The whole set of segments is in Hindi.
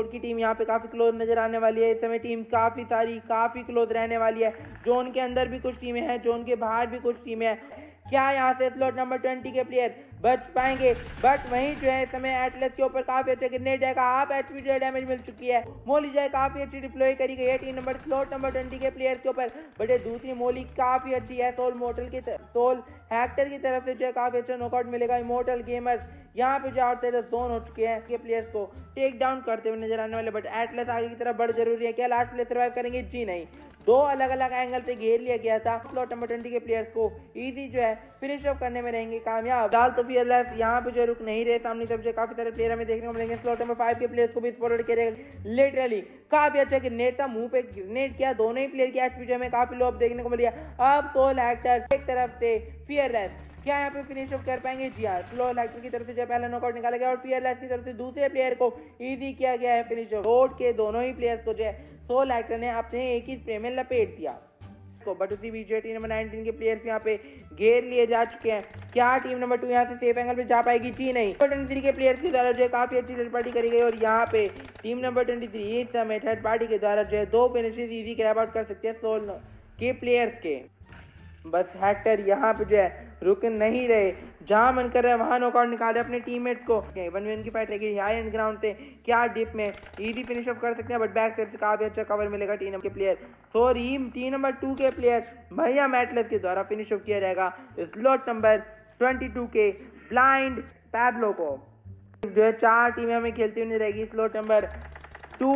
जोन की टीम यहाँ पे काफी क्लोज नजर आने वाली है। इस समय टीम काफी क्लोज रहने वाली है। जोन के अंदर भी कुछ टीमें हैं, जोन के बाहर भी कुछ टीमें हैं। क्या यहाँ से स्लॉट नंबर 20 के प्लेयर बच पाएंगे? बट वहीं जो है इस समय एटलस के ऊपर काफी अच्छा ग्रेनेड जाएगा, हाफ एचपी जो डैमेज मिल चुकी है। मोली जो है काफी अच्छी डिप्लॉय करी गई है टीम नंबर स्लॉट नंबर 20 के प्लेयर के ऊपर। बट दूसरी मोली काफी अच्छी है, सोल हैक्टर की तरफ से जो है काफी अच्छा नॉकआउट मिलेगा। इमोर्टल गेमर्स यहाँ पे जो आउटसाइडर जोन हो चुके हैं के प्लेयर्स को टेक डाउन करते हुए नजर आने वाले। बट एटलस आगे की तरफ बढ़ जरूरी है। क्या लास्ट प्लेयर सर्वाइव करेंगे? जी नहीं, दो अलग अलग एंगल से घेर लिया गया था। स्लॉट नंबर 20 के प्लेयर्स को इजी जो है फिनिश ऑफ करने में रहेंगे कामयाब। फिलहाल तो फियरलेस यहाँ पे जो रुक नहीं रहे, सामने तरफ जो काफी सारे प्लेयर हमें देखने को मिलेंगे। स्लॉट नंबर 5 के प्लेयर्स को भी फॉरवर्ड करेगा। लिटरली काफी अच्छा ग्रेनेड था, मुंह पे ग्रेनेड किया। दोनों ही प्लेयर की एचपी जो हमें काफी लो देखने को मिली है। अब सोल हैक्टर एक तरफ से फियरलेस क्या यहाँ पे फिनिश ऑफ कर पाएंगे? जी हाँ, सोल हैक्टर की तरफ से जो पहला नॉकआउट निकाला गया और फियरलेस की तरफ से दूसरे प्लेयर को इजी किया गया है फिनिश ऑफ। रोड के दोनों ही प्लेयर्स को जो है सोल हैक्टर ने अपने एक ही स्प्रे में लपेट दिया। बट उसी बीच टीम नंबर 19 के प्लेयर्स यहाँ पे घेर लिए जा चुके हैं। क्या टीम नंबर 2 यहाँ से सेफ एंगल पे जा पाएगी? जी नहीं। 23 के प्लेयर्स के द्वारा जो है काफी अच्छी थर्ड पार्टी करी गई और यहाँ पे टीम नंबर 23 इस समय थर्ड पार्टी के द्वारा जो है 2 फिनिशेस इजी ग्रैब आउट कर सकते हैं सोल के प्लेयर्स के। बस हैक्टर यहाँ पे जो है रुक नहीं रहे, जहां मन कर रहा है वहां नॉकआउट निकाले अपने टीममेट्स को। 1v1 की फाइट रहेगी हाई एंड ग्राउंड से, क्या डिप में इजी फिनिश ऑफ कर सकते हैं। बट बैक साइड से काफी अच्छा कवर मिलेगा टीम के प्लेयर टीम नंबर 2 के प्लेयर भैया मैटलेस के द्वारा फिनिश ऑफ किया जाएगा स्लॉट नंबर 22 के ब्लाइंड पैब्लो को। जो है 4 टीमें हमें खेलती हुई रहेगी स्लॉट नंबर 2,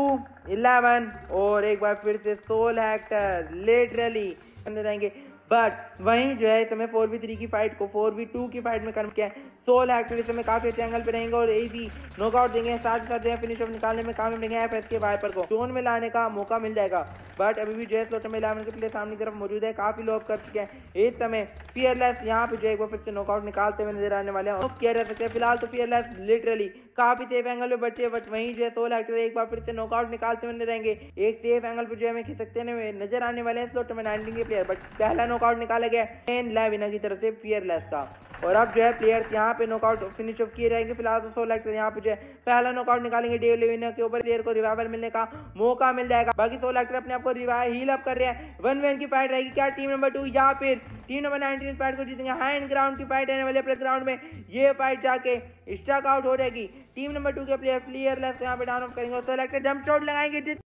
11 और एक बार फिर से सोल हैक्टर लिटरली रहेंगे। बट वहीं जो है इस समय 4v3 की फाइट को 4v2 की फाइट में कन्वर्ट किया है। सोल हैक्टर इस समय काफी अच्छे एंगल पे रहेंगे और इजी नॉकआउट देंगे, साथ ही साथ जो है फिनिश ऑफ निकालने में कामयाब रहेंगे। एफएस के वाइपर को जोन में लाने का मौका मिल जाएगा। बट अभी भी जो है स्लॉट नंबर 11 के प्लेयर सामने की तरफ मौजूद है, काफी लो अप कर चुके हैं। इस समय फियरलेस यहाँ पे जो है एक बार फिर से नॉकआउट निकालते हुए नजर आने वाले हैं। किया जा सकते हैं फिलहाल तो फियरलेस लिटरली काफी सेफ एंगल पे बचे। बट वहीं जो है सोल हैक्टर एक बार फिर से नॉकआउट निकालते हुए रहेंगे। एक सेफ एंगल पे जो है हमें खिंच सकते नजर आने वाले हैं स्लॉट नंबर 19 के प्लेयर। बट पहला नॉकआउट निकाला गया लेविना की तरफ से फियरलेस का और अब जो है प्लेयर्स यहाँ पे नॉकआउट फिनिश ऑफ किए रहेंगे। फिलहाल तो सोल हैक्टर यहाँ पे जो है पहला नॉकआउट निकालेंगे। डेव लेविना के ऊपर प्लेयर को रिवाइवल मिलने का मौका मिल जाएगा। बाकी सोल हैक्टर अपने आप को हील अप कर रहे हैं। 1v1 की फाइट रहेगी। क्या टीम नंबर 2 या फिर टीम नंबर 19 फाइट को जीतेंगे? हाई एंड ग्राउंड की फाइट रहने वाले ग्राउंड में ये फाइट जाके स्ट्राइक आउट हो जाएगी। टीम नंबर 2 के प्लेयर फियरलेस यहाँ पे डाउन ऑफ करेंगे और सोल हैक्टर जंप शॉट लगाएंगे।